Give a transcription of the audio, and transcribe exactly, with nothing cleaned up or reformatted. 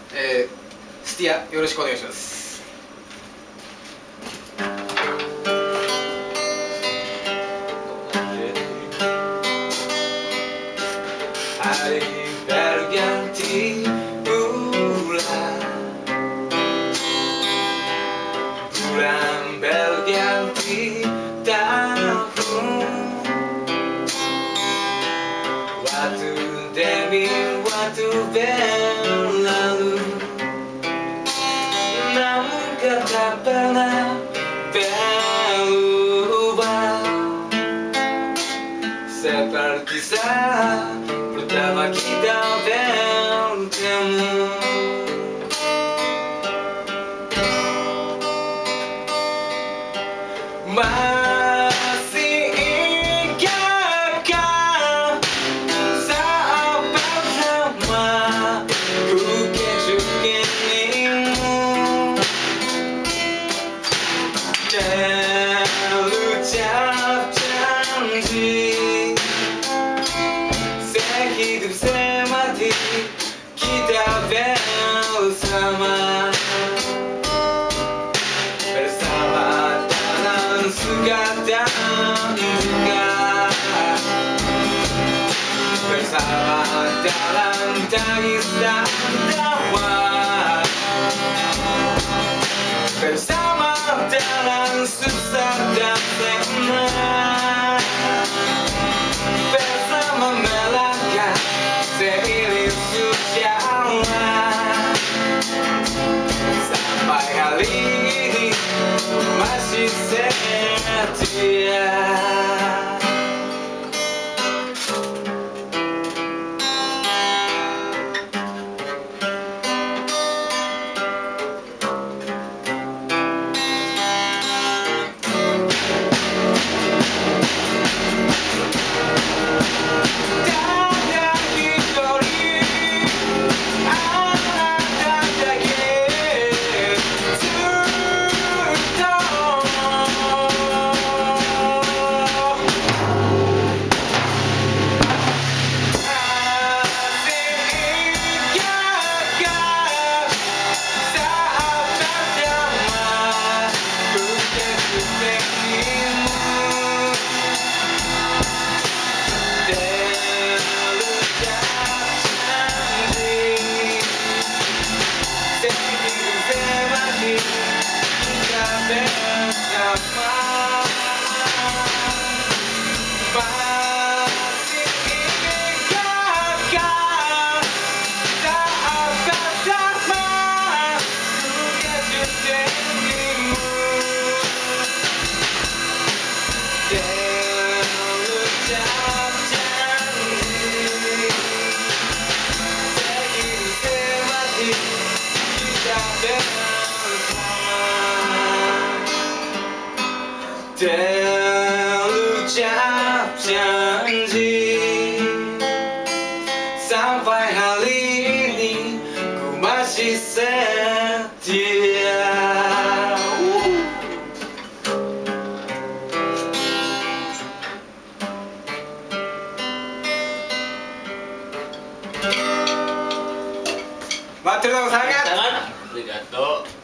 えー、スティアよろしくお願いします。 Bulan berganti tahun, waktu demi waktu berlalu, namun kau tak pernah berubah, seperti saat pertama kita bertemu. Masih ingatkah saat pertama ku kejuk keningmu, terucap janji sehidup semati kita bersama, suka dan duka, bersama dalam tangis dan tawa, bersama dalam susah dan senang, bersama melangkah seiring sejalan, sampai hari ini masih setia. Terucap janji sampai hari ini ku masih setia. Mateo sangat. Arigato.